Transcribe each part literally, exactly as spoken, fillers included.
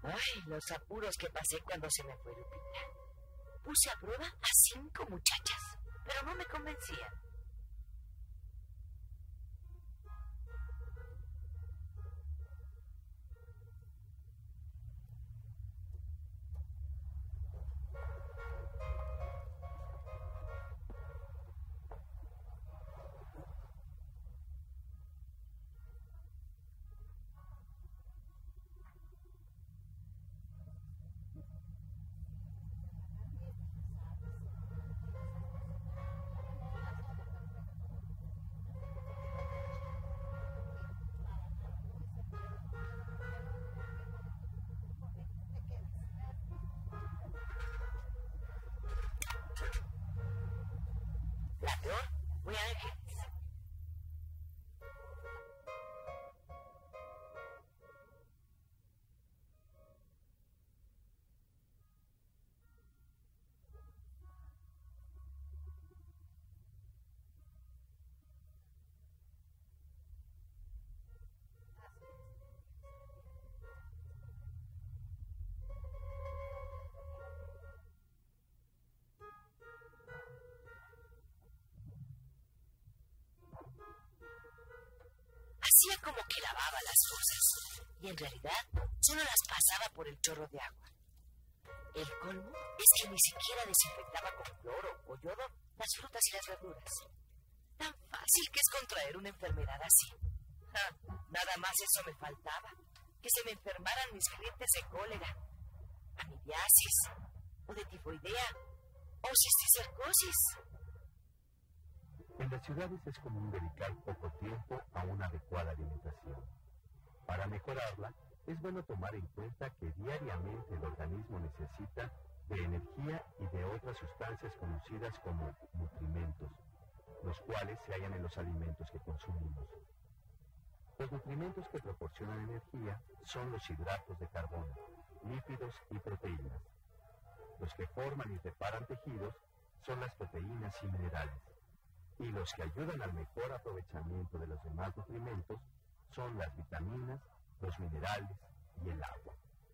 Ay, los apuros que pasé cuando se me fue Lupita. Puse a prueba a cinco muchachas, pero no me convencían. La peor fue Ángeles. Hacía como que lavaba las cosas y en realidad solo las pasaba por el chorro de agua. El colmo es que ni siquiera desinfectaba con cloro o yodo las frutas y las verduras. Tan fácil que es contraer una enfermedad así. Ah, nada más eso me faltaba, que se me enfermaran mis clientes de cólera, amibiasis o de tifoidea o cisticercosis. En las ciudades es común dedicar poco tiempo a una adecuada alimentación. Para mejorarla, es bueno tomar en cuenta que diariamente el organismo necesita de energía y de otras sustancias conocidas como nutrimentos, los cuales se hallan en los alimentos que consumimos. Los nutrimentos que proporcionan energía son los hidratos de carbono, lípidos y proteínas. Los que forman y reparan tejidos son las proteínas y minerales. Y los que ayudan al mejor aprovechamiento de los demás nutrimentos son las vitaminas, los minerales y el agua.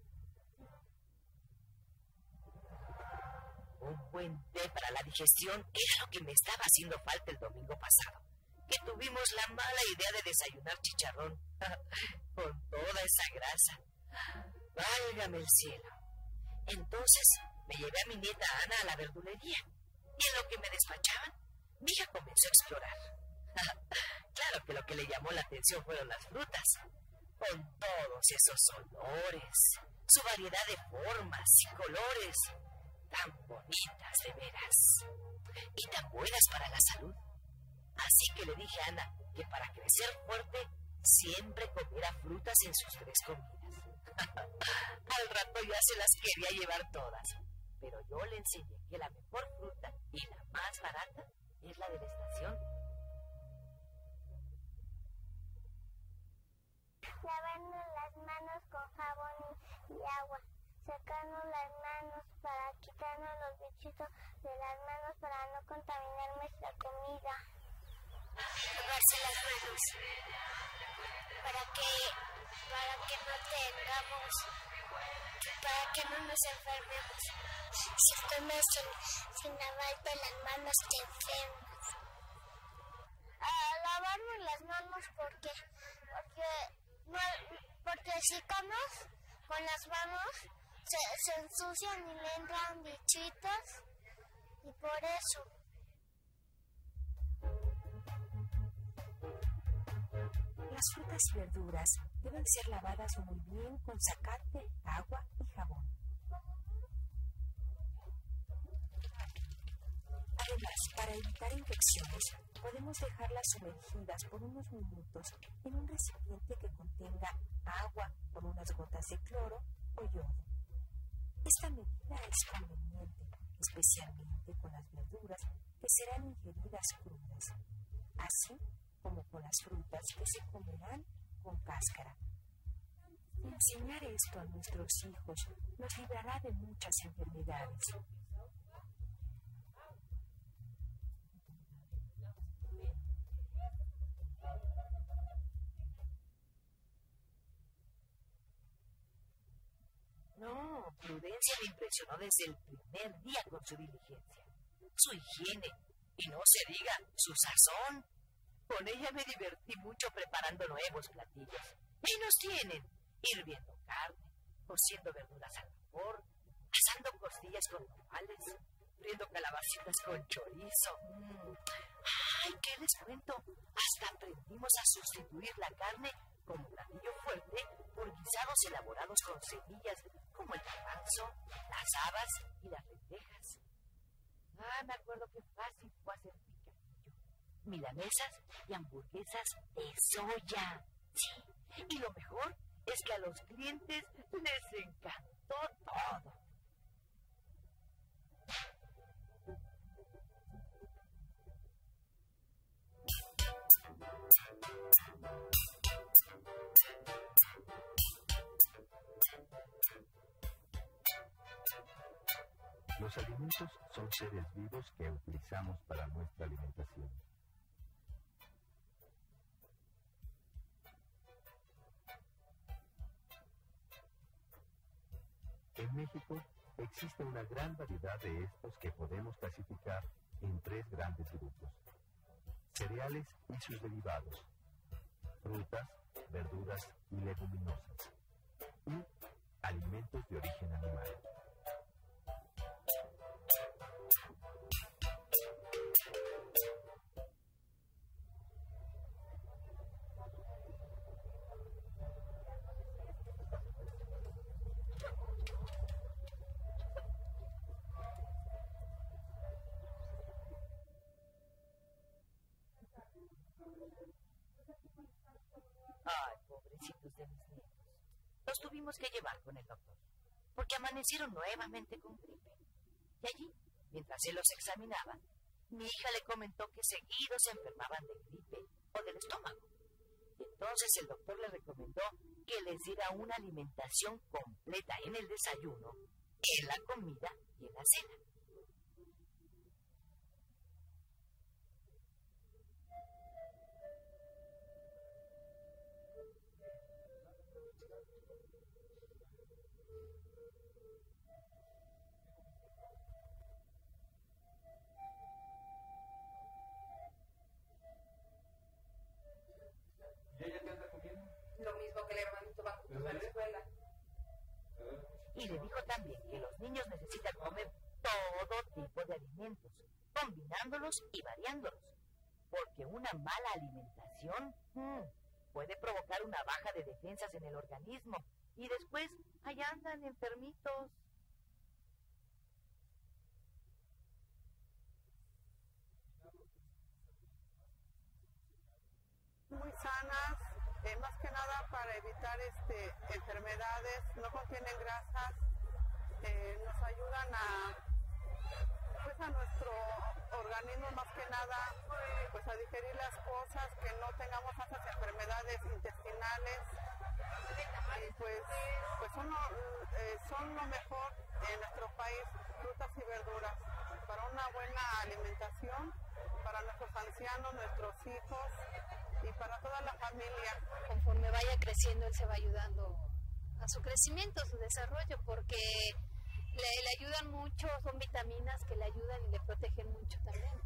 Un buen té para la digestión era lo que me estaba haciendo falta el domingo pasado, que tuvimos la mala idea de desayunar chicharrón con toda esa grasa. Válgame el cielo. Entonces me llevé a mi nieta Ana a la verdulería y en lo que me despachaban, mi hija comenzó a explorar. Claro que lo que le llamó la atención fueron las frutas, con todos esos olores, su variedad de formas y colores, tan bonitas de veras, y tan buenas para la salud. Así que le dije a Ana que para crecer fuerte, siempre comiera frutas en sus tres comidas. Al rato ya se las quería llevar todas, pero yo le enseñé que la mejor fruta y la más barata es la de la estación. Lavarnos las manos con jabón y agua. Sacarnos las manos para quitarnos los bichitos de las manos para no contaminar nuestra comida. Lavarse las manos para que, para que no tengamos, para que no nos enfermemos. Si comes sin, sin lavarte las manos te enfermas. A lavarnos las manos porque, porque, no, porque si comes con las manos se, se ensucian y le entran bichitos y por eso. Las frutas y verduras deben ser lavadas muy bien con zacate, agua y jabón. Además, para evitar infecciones, podemos dejarlas sumergidas por unos minutos en un recipiente que contenga agua con unas gotas de cloro o yodo. Esta medida es conveniente, especialmente con las verduras que serán ingeridas crudas, así como con las frutas que se comerán con cáscara. Enseñar esto a nuestros hijos nos librará de muchas enfermedades. prudencia me impresionó desde el primer día con su diligencia, su higiene y no se diga su sazón. Con ella me divertí mucho preparando nuevos platillos. Y nos tienen hirviendo carne, cociendo verduras al vapor, asando costillas con nopales, friendo calabacitas con chorizo. Mm. ¡Ay, qué les cuento! Hasta aprendimos a sustituir la carne con platillo fuerte por guisados elaborados con semillas como el garbanzo, las habas y las lentejas. Ah, me acuerdo que fácil fue hacer picadillo, milanesas y hamburguesas de soya. Sí, y lo mejor es que a los clientes les encantó todo. Los alimentos son seres vivos que utilizamos para nuestra alimentación. En México existe una gran variedad de estos que podemos clasificar en tres grandes grupos: cereales y sus derivados, frutas, verduras y leguminosas, y alimentos de origen animal. Ay, pobrecitos de mis nietos. Los tuvimos que llevar con el doctor, porque amanecieron nuevamente con gripe. Y allí, mientras él los examinaba, mi hija le comentó que seguido se enfermaban de gripe o del estómago. Entonces el doctor le recomendó que les diera una alimentación completa en el desayuno, en la comida y en la cena. Y le dijo también que los niños necesitan comer todo tipo de alimentos, combinándolos y variándolos, porque una mala alimentación mmm, puede provocar una baja de defensas en el organismo y después allá andan enfermitos. Muy sanas, eh, más que nada para evitar este, enfermedades, no contienen grasas, eh, nos ayudan a, pues a nuestro organismo más que nada pues a digerir las cosas, que no tengamos esas enfermedades intestinales, y pues, pues son, lo, eh, son lo mejor en nuestro país, frutas y verduras, para una buena alimentación, para nuestros ancianos, nuestros hijos y para toda la familia. Conforme vaya creciendo, él se va ayudando a su crecimiento, a su desarrollo, porque le, le ayudan mucho, son vitaminas que le ayudan y le protegen mucho también.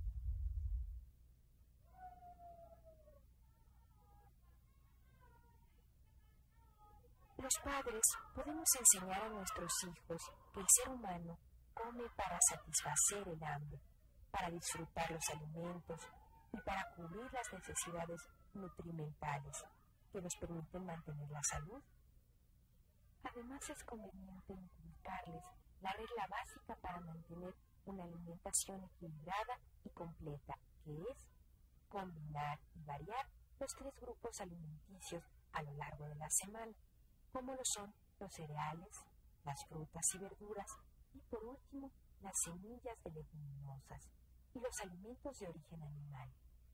Los padres podemos enseñar a nuestros hijos que el ser humano come para satisfacer el hambre, para disfrutar los alimentos y para cubrir las necesidades nutrimentales que nos permiten mantener la salud. Además, es conveniente inculcarles la regla básica para mantener una alimentación equilibrada y completa, que es combinar y variar los tres grupos alimenticios a lo largo de la semana, como lo son los cereales, las frutas y verduras, y por último, las semillas de leguminosas y los alimentos de origen animal.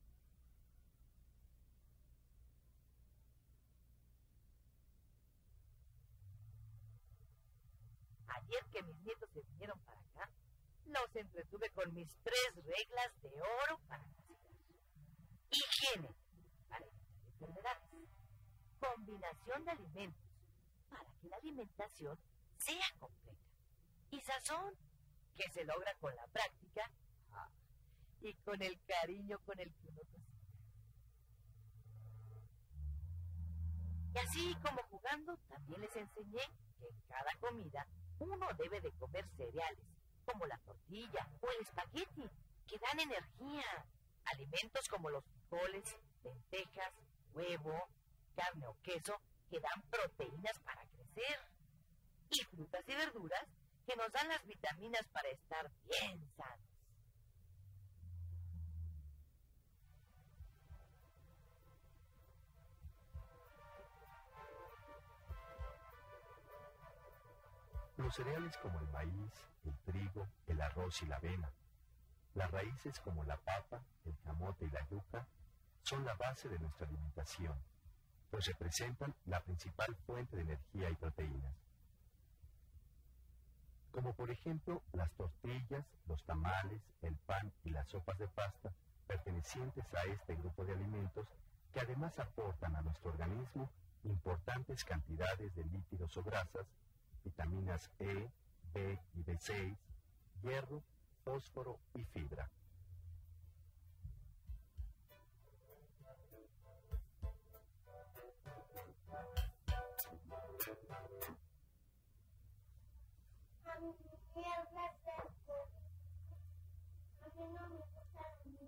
Ayer que mis nietos se vinieron para acá, los entretuve con mis tres reglas de oro para nacer. Higiene, para evitar enfermedades. Combinación de alimentos, para que la alimentación sea completa. sazón, que se logra con la práctica y con el cariño con el que uno cocina. Y así como jugando, también les enseñé que en cada comida uno debe de comer cereales, como la tortilla o el espagueti, que dan energía. Alimentos como los frijoles, lentejas, huevo, carne o queso, que dan proteínas para crecer. Y frutas y verduras, que nos dan las vitaminas para estar bien sanos. Los cereales como el maíz, el trigo, el arroz y la avena, las raíces como la papa, el camote y la yuca, son la base de nuestra alimentación, pues representan la principal fuente de energía y proteínas. Como por ejemplo las tortillas, los tamales, el pan y las sopas de pasta, pertenecientes a este grupo de alimentos, que además aportan a nuestro organismo importantes cantidades de lípidos o grasas, vitaminas E, B y B seis, hierro, fósforo y fibra. A mí mierda seco. A mí no me gusta la mierda.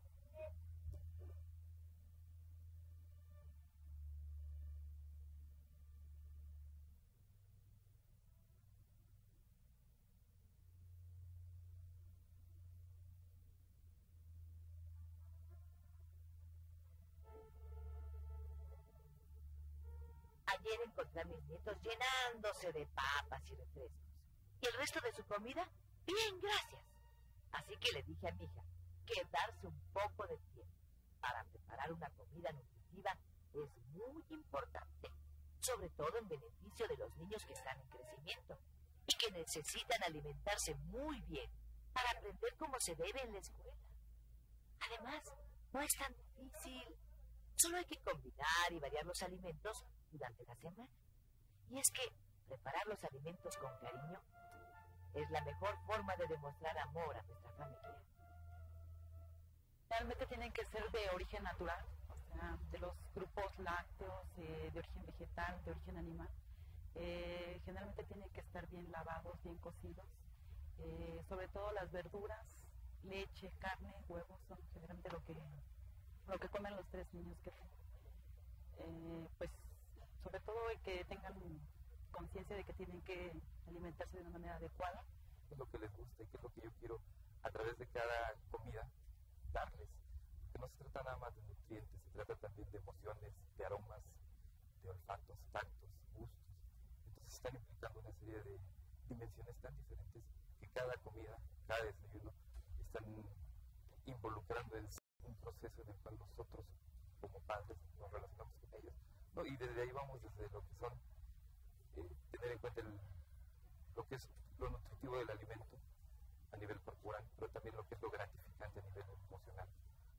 Ayer encontré a mis nietos llenándose de papas y refrescos. ¿Y el resto de su comida? Bien, gracias. Así que le dije a mi hija que darse un poco de tiempo para preparar una comida nutritiva es muy importante, sobre todo en beneficio de los niños que están en crecimiento y que necesitan alimentarse muy bien para aprender como se debe en la escuela. Además, no es tan difícil. Solo hay que combinar y variar los alimentos durante la semana. Y es que preparar los alimentos con cariño es la mejor forma de demostrar amor a nuestra familia. Realmente tienen que ser de origen natural, o sea, de los grupos lácteos, eh, de origen vegetal, de origen animal. Eh, generalmente tienen que estar bien lavados, bien cocidos. Eh, sobre todo las verduras, leche, carne, huevos son generalmente lo que lo que comen los tres niños que tengo. Eh, pues sobre todo que tengan conciencia de que tienen que alimentarse de una manera adecuada. ¿Qué es lo que les gusta y qué es lo que yo quiero a través de cada comida darles? Que no se trata nada más de nutrientes, se trata también de emociones, de aromas, de olfatos, tactos, gustos. Entonces están implicando una serie de dimensiones tan diferentes que cada comida, cada desayuno, están involucrando en un proceso en el cual nosotros como padres nos relacionamos con ellos, ¿no? Y desde ahí vamos desde lo que son eh, tener en cuenta el, lo que es lo nutritivo del alimento a nivel corporal, pero también lo que es lo gratificante a nivel emocional.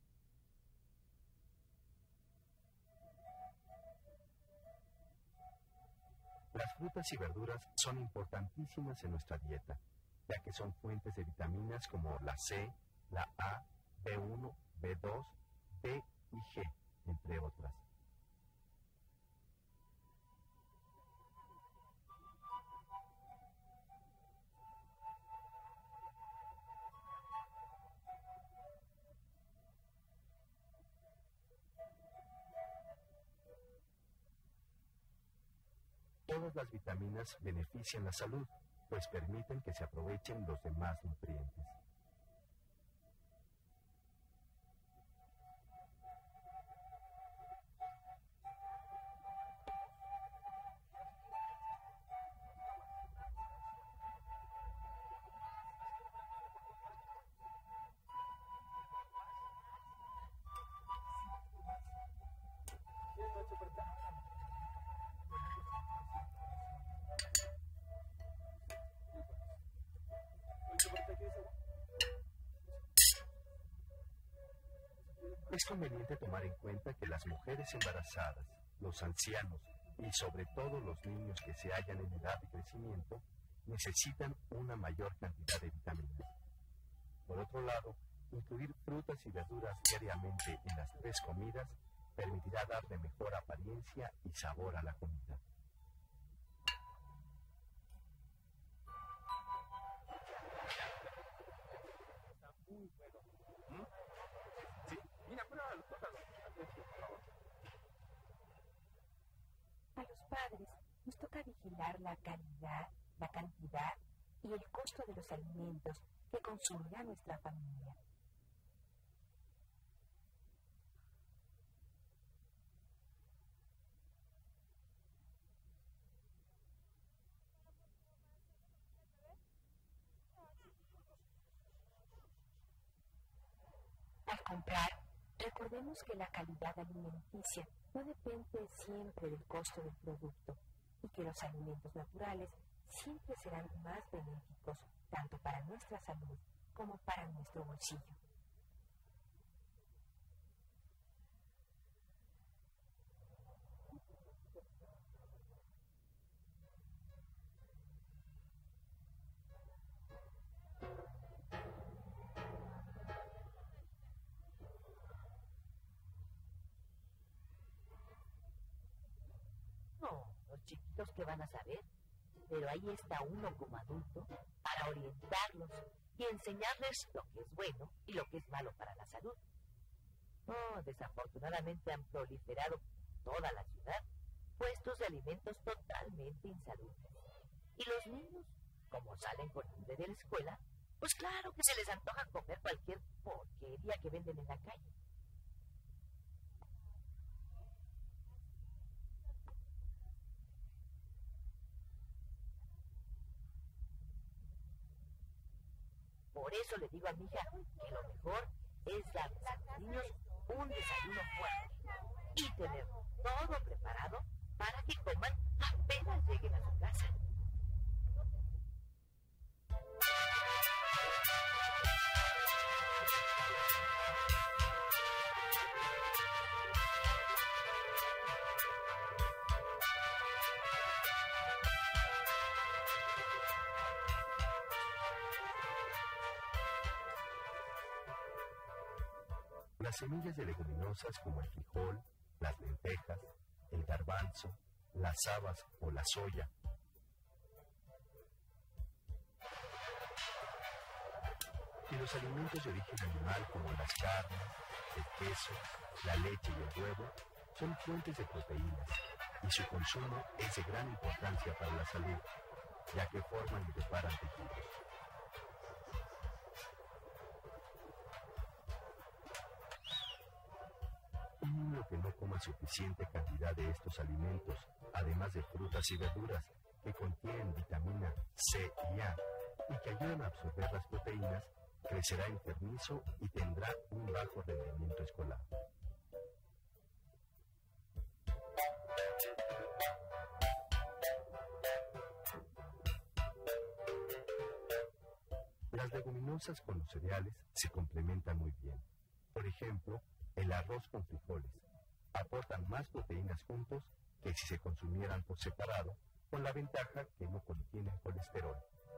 Las frutas y verduras son importantísimas en nuestra dieta, ya que son fuentes de vitaminas como la C, la A, B uno, B dos, B y G, entre otras. Todas las vitaminas benefician la salud, pues permiten que se aprovechen los demás nutrientes. Es conveniente tomar en cuenta que las mujeres embarazadas, los ancianos y sobre todo los niños que se hallan en edad de crecimiento necesitan una mayor cantidad de vitaminas. Por otro lado, incluir frutas y verduras diariamente en las tres comidas permitirá darle mejor apariencia y sabor a la comida. Está muy bueno. ¿Mm? Sí, mira, pruébalo, tócalo. A los padres nos toca vigilar la calidad, la cantidad y el costo de los alimentos que consumirá nuestra familia. Al comprar, recordemos que la calidad alimenticia no depende siempre del costo del producto y que los alimentos naturales siempre serán más benéficos tanto para nuestra salud como para nuestro bolsillo. No, los chiquitos que van a saber, pero ahí está uno como adulto para orientarlos y enseñarles lo que es bueno y lo que es malo para la salud. Oh, desafortunadamente han proliferado toda la ciudad puestos de alimentos totalmente insalubres. Y los niños, como salen con hambre de la escuela, pues claro que se les antoja comer cualquier porquería que venden en la calle. Por eso le digo a mi hija que lo mejor es darles a los niños un desayuno fuerte y tener todo preparado para que coman apenas lleguen a su casa. Las semillas de leguminosas como el frijol, las lentejas, el garbanzo, las habas o la soya. Y los alimentos de origen animal como las carnes, el queso, la leche y el huevo son fuentes de proteínas y su consumo es de gran importancia para la salud, ya que forman y reparan tejidos. Un niño que no coma suficiente cantidad de estos alimentos, además de frutas y verduras que contienen vitamina C y A y que ayudan a absorber las proteínas, crecerá enfermizo y tendrá un bajo rendimiento escolar. Las leguminosas con los cereales se complementan muy bien. Por ejemplo, el arroz con frijoles aportan más proteínas juntos que si se consumieran por separado, con la ventaja que no contienen colesterol.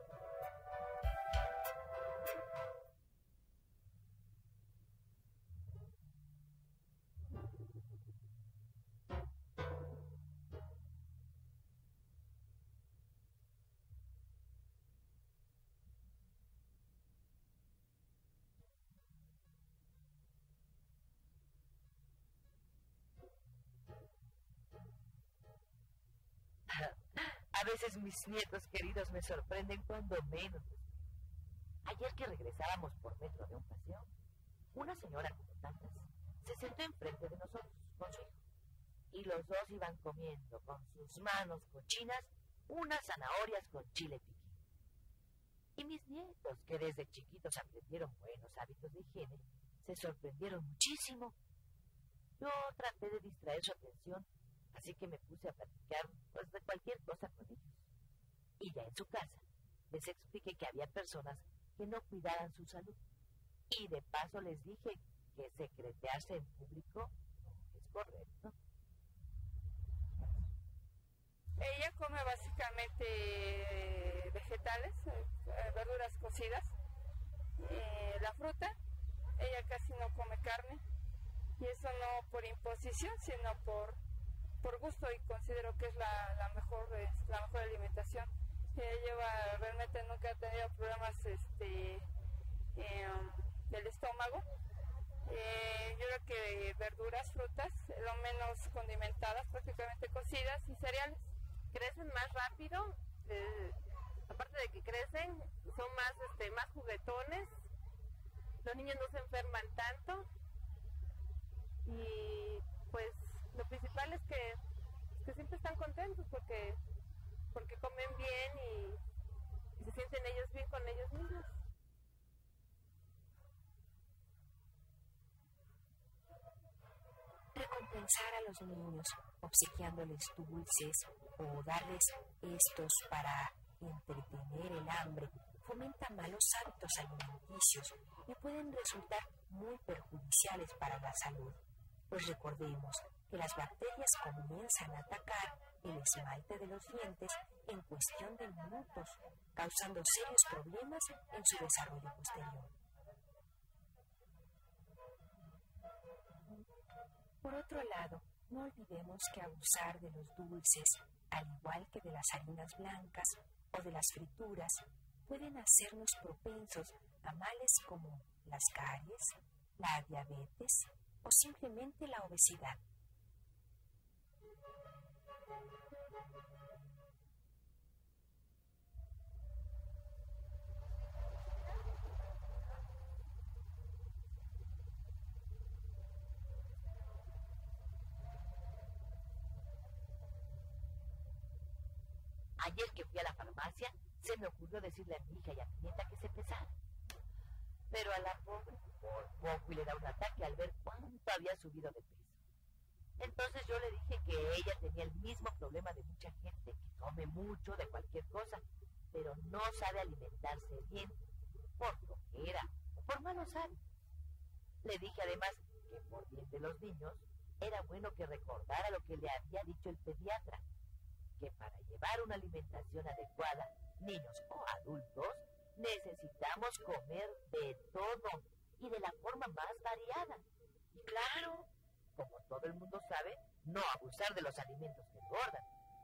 A veces mis nietos queridos me sorprenden cuando menos. Ayer que regresábamos por metro de un paseo, una señora como tantas se sentó enfrente de nosotros con su hijo y los dos iban comiendo con sus manos cochinas unas zanahorias con chile piquín. Y mis nietos, que desde chiquitos aprendieron buenos hábitos de higiene, se sorprendieron muchísimo. Yo traté de distraer su atención, así que me puse a platicar pues, de cualquier cosa con ellos. Y ya en su casa les expliqué que había personas que no cuidaran su salud. Y de paso les dije que secretearse en público no es correcto. Ella come básicamente eh, vegetales, eh, verduras cocidas. Eh, la fruta, ella casi no come carne, y eso no por imposición, sino por, por gusto, y considero que es la, la, mejor, es la mejor alimentación. Ella lleva, realmente nunca ha tenido problemas este, eh, del estómago. Eh, yo creo que verduras, frutas, lo menos condimentadas, prácticamente cocidas, y cereales. Crecen más rápido, eh, aparte de que crecen, son más, este, más juguetones, los niños no se enferman tanto, y pues lo principal es que, que siempre están contentos porque, porque comen bien y, y se sienten ellos bien con ellos mismos. Recompensar a los niños obsequiándoles dulces o darles estos para entretener el hambre fomenta malos hábitos alimenticios y pueden resultar muy perjudiciales para la salud. Pues recordemos que las bacterias comienzan a atacar el esmalte de los dientes en cuestión de minutos, causando serios problemas en su desarrollo posterior. Por otro lado, no olvidemos que abusar de los dulces, al igual que de las harinas blancas o de las frituras, pueden hacernos propensos a males como las caries, la diabetes o simplemente la obesidad. Ayer que fui a la farmacia, se me ocurrió decirle a mi hija y a mi nieta que se pesara. Pero a la pobre, por poco y le da un ataque al ver cuánto había subido de peso. Entonces yo le dije que ella tenía el mismo problema de mucha gente, que come mucho de cualquier cosa, pero no sabe alimentarse bien, por flojera o por malos hábitos. Le dije además que por bien de los niños, era bueno que recordara lo que le había dicho el pediatra, que para llevar una alimentación adecuada, niños o adultos, necesitamos comer de todo y de la forma más variada. Y claro, como todo el mundo sabe, no abusar de los alimentos que engordan.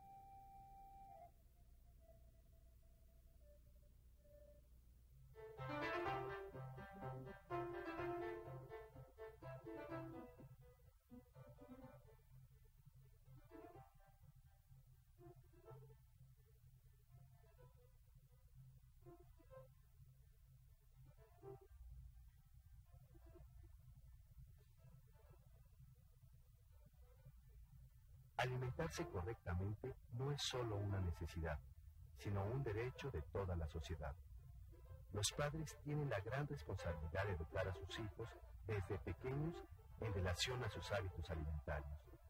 Alimentarse correctamente no es solo una necesidad, sino un derecho de toda la sociedad. Los padres tienen la gran responsabilidad de educar a sus hijos desde pequeños en relación a sus hábitos alimentarios.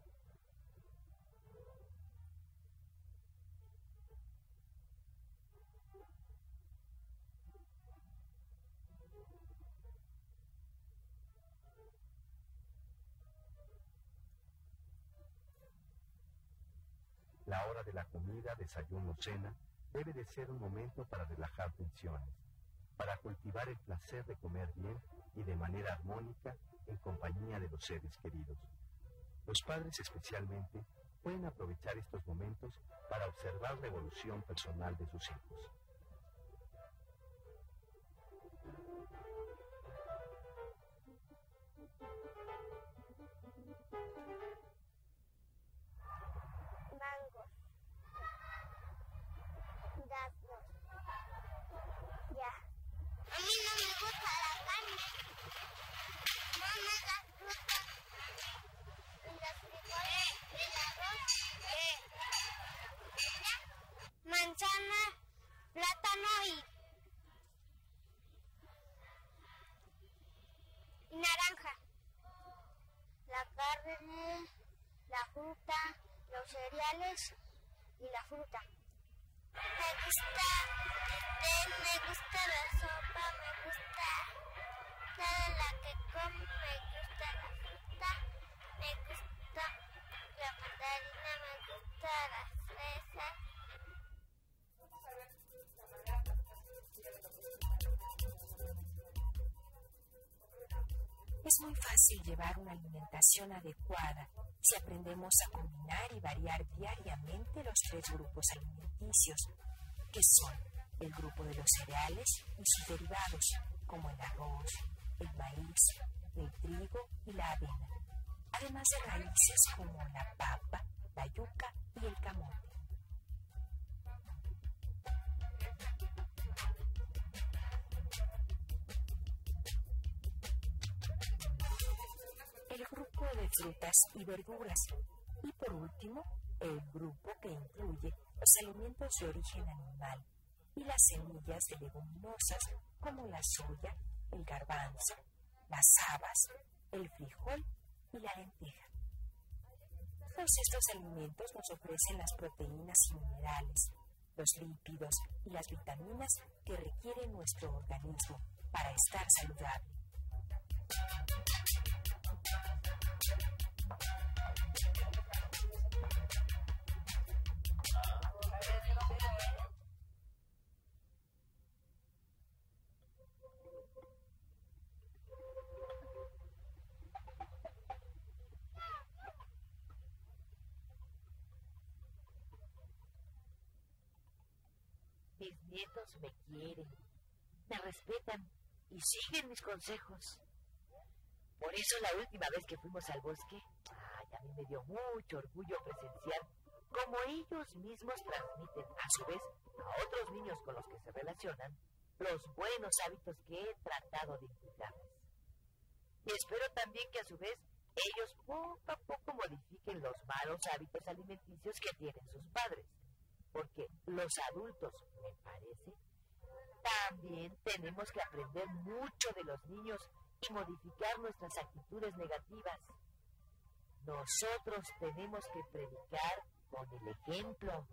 La hora de la comida, desayuno o cena debe de ser un momento para relajar tensiones, para cultivar el placer de comer bien y de manera armónica en compañía de los seres queridos. Los padres especialmente pueden aprovechar estos momentos para observar la evolución personal de sus hijos. Mangos. Duraznos. Ya. A mí no me gusta la carne. No me da fruta. Y los frijoles y el arroz. Manzana, plátano y, y naranja. La carne, la fruta, los cereales y la fruta. Me gusta el té, me gusta la sopa, me gusta toda la que como, me gusta la fruta, me gusta la mandarina, me gusta las fresas. Es muy fácil llevar una alimentación adecuada si aprendemos a combinar y variar diariamente los tres grupos alimenticios, que son el grupo de los cereales y sus derivados, como el arroz, el maíz, el trigo y la avena, además de raíces como la papa, la yuca y el camote. El grupo de frutas y verduras y por último el grupo que incluye los alimentos de origen animal y las semillas de leguminosas como la soya, el garbanzo, las habas, el frijol y la lenteja. Todos estos alimentos nos ofrecen las proteínas y minerales, los lípidos y las vitaminas que requiere nuestro organismo para estar saludable. Mis nietos me quieren, me respetan y siguen mis consejos. Por eso la última vez que fuimos al bosque, ay, a mí me dio mucho orgullo presenciar cómo ellos mismos transmiten a su vez a otros niños con los que se relacionan los buenos hábitos que he tratado de inculcarles. Y espero también que a su vez ellos poco a poco modifiquen los malos hábitos alimenticios que tienen sus padres. Porque los adultos, me parece, también tenemos que aprender mucho de los niños y modificar nuestras actitudes negativas. Nosotros tenemos que predicar con el ejemplo.